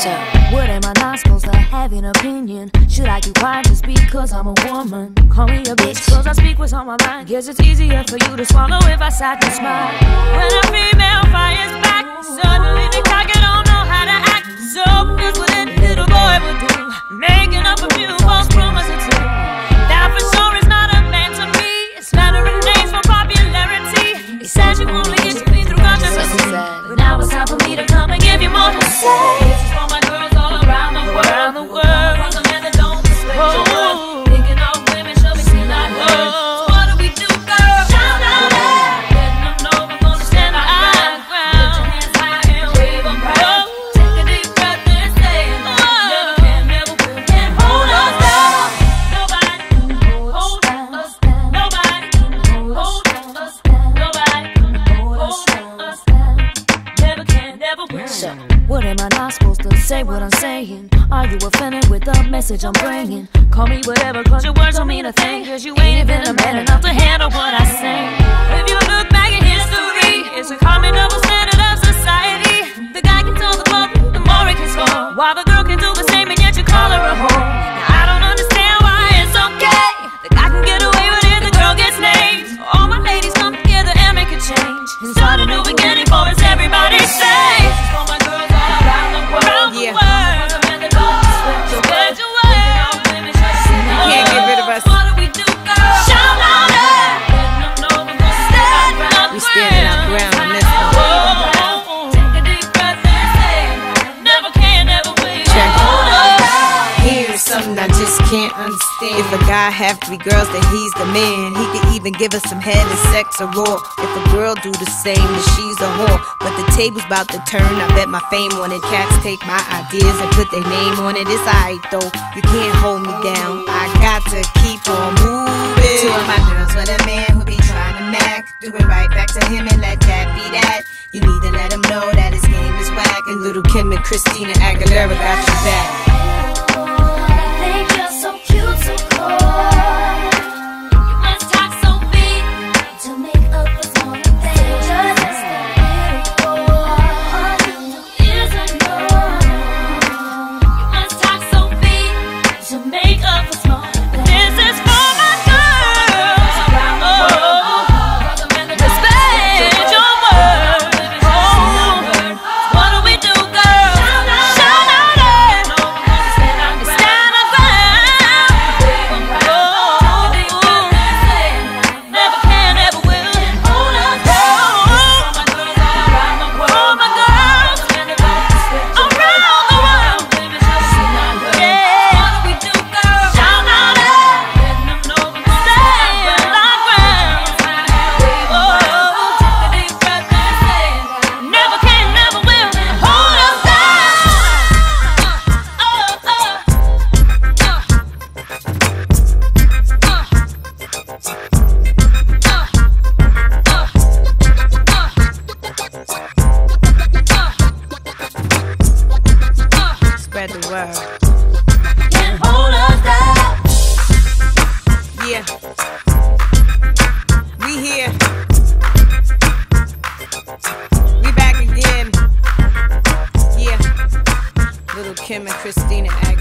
So, what am I not supposed to have an opinion? Should I keep quiet just because I'm a woman? Call me a bitch cause I speak what's on my mind. Guess it's easier for you to swallow if I sat and smile. When a female fires back, suddenly the cocky don't know how to act. So here's what any little boy would do, making up a few false promises too. That for sure is not a man to me. It's flattering names for popularity. He says you only get to me through controversy, but now it's time for me to come and give you more to say. This is for my girls all around the world. Around the world. For the men that don't respect your worth. Thinking of women shall be seen like her. So what do we do, girl? Shout out loud, letting them know we're gonna stand our ground. Lift your hands high and wave them proud. Take a deep breath and say, never can, never will, can't hold us down. Nobody can hold us down. Nobody can hold us down. Nobody can hold us down. Never can, never will. So, what am I not supposed to say what I'm saying? Are you offended with the message I'm bringing? Call me whatever cause your words don't mean a thing. Cause you ain't even a man enough to handle what I say. If you look back at history, it's a common double standard of society. The guy can tell the book, the more he can score, while the girl can do the same and yet you call her a whore. Now, I don't understand why it's okay. The guy can get away with it, the girl gets named. All my ladies come together and make a change. And start a new beginning for us, everybody say. This is for my girls all around the world. Around the world. Can't get rid of us. What do we do, girl? Shout louder. We standing our ground on this one. Take a deep breath and say, never can, never will. Check. Here's something I just can't understand. If a guy have 3 girls, then he's the man. He could even give us some head and sex or raw. If a girl do the same, then she's a whore. But the table's about to turn, I bet my fame on it. Cats take my ideas and put their name on it. It's alright though, you can't hold me down. I got to keep on moving. Two of my girls with a man who be trying to mac. Do it right back to him and let that be that. You need to let him know that his game is whack. And little Kim and Christina Aguilera got your back. Spread the word. Can't hold us down. Yeah, we here. We back again. Yeah, little Kim and Christina.